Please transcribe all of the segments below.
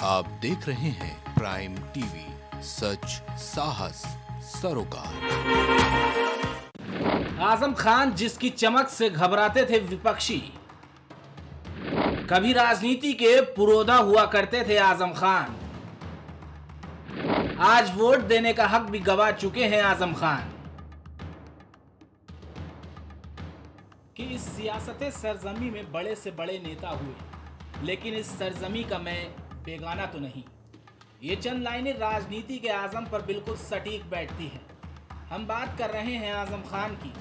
आप देख रहे हैं प्राइम टीवी, सच साहस सरोकार। आजम खान जिसकी चमक से घबराते थे विपक्षी, कभी राजनीति के पुरोधा हुआ करते थे आजम खान। आज वोट देने का हक भी गवा चुके हैं आजम खान। कि इस सियासत सरजमी में बड़े से बड़े नेता हुए, लेकिन इस सरजमी का मैं बेगाना तो नहीं। ये चंद लाइनें राजनीति के आजम पर बिल्कुल सटीक बैठती हैं। हम बात कर रहे हैं आजम खान की।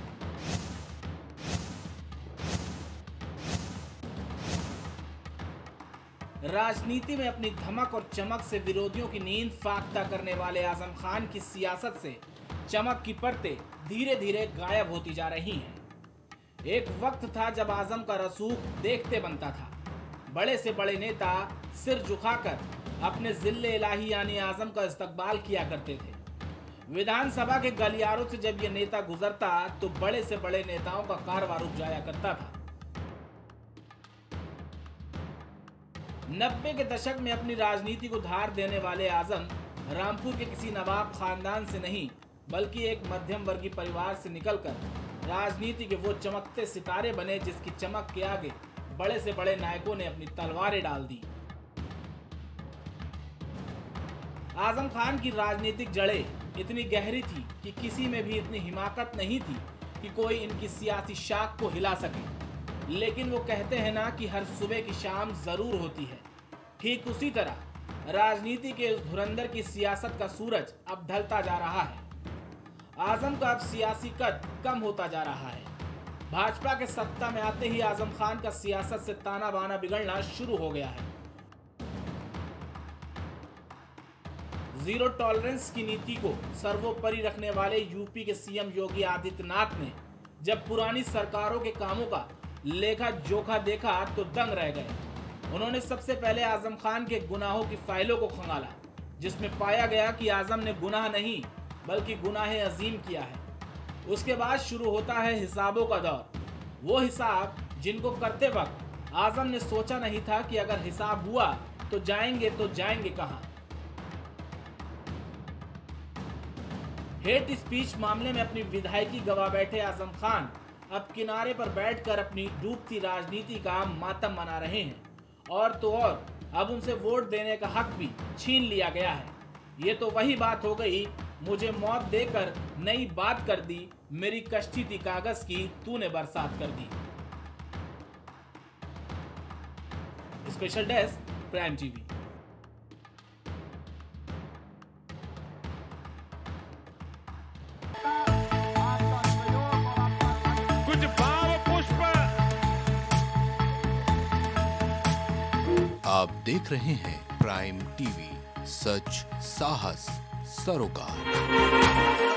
राजनीति में अपनी धमक और चमक से विरोधियों की नींद फाख्ता करने वाले आजम खान की सियासत से चमक की परतें धीरे धीरे गायब होती जा रही हैं। एक वक्त था जब आजम का रसूख देखते बनता था। बड़े से बड़े नेता सिर झुकाकर अपने जिल्ले इलाही यानी आजम का इस्तकबाल किया करते थे। विधानसभा के गलियारों से जब ये नेता गुजरता तो बड़े से बड़े नेताओं का कारवां रुक जाया करता था। 90 के दशक में अपनी राजनीति को धार देने वाले आजम रामपुर के किसी नवाब खानदान से नहीं, बल्कि एक मध्यम वर्गीय परिवार से निकलकर राजनीति के वो चमकते सितारे बने जिसकी चमक के आगे बड़े से बड़े नायकों ने अपनी तलवारें डाल दी। आजम खान की राजनीतिक जड़ें इतनी गहरी थी कि किसी में भी इतनी हिमाकत नहीं थी कि कोई इनकी सियासी शाख को हिला सके। लेकिन वो कहते हैं ना कि हर सुबह की शाम जरूर होती है। ठीक उसी तरह राजनीति के इस धुरंधर की सियासत का सूरज अब ढलता जा रहा है। आजम का अब सियासी कद कम होता जा रहा है। भाजपा के सत्ता में आते ही आजम खान का सियासत से ताना बाना बिगड़ना शुरू हो गया है। जीरो टॉलरेंस की नीति को सर्वोपरि रखने वाले यूपी के सीएम योगी आदित्यनाथ ने जब पुरानी सरकारों के कामों का लेखा जोखा देखा तो दंग रह गए। उन्होंने सबसे पहले आजम खान के गुनाहों की फाइलों को खंगाला, जिसमें पाया गया कि आजम ने गुनाह नहीं बल्कि गुनाहे अजीम किया है। उसके बाद शुरू होता है हिसाबों का दौर। वो हिसाब जिनको करते वक्त आजम ने सोचा नहीं था कि अगर हिसाब हुआ तो जाएंगे कहां। हेट स्पीच मामले में अपनी विधायकी गवा बैठे आजम खान अब किनारे पर बैठकर अपनी डूबती राजनीति का मातम मना रहे हैं। और तो और अब उनसे वोट देने का हक भी छीन लिया गया है। ये तो वही बात हो गई, मुझे मौत देकर नई बात कर दी, मेरी कश्ती थी कागज की, तूने बरसात कर दी। Special desk prime TV. कुछ भाव पुष्प। आप देख रहे हैं प्राइम टीवी, सच साहस सरोकार।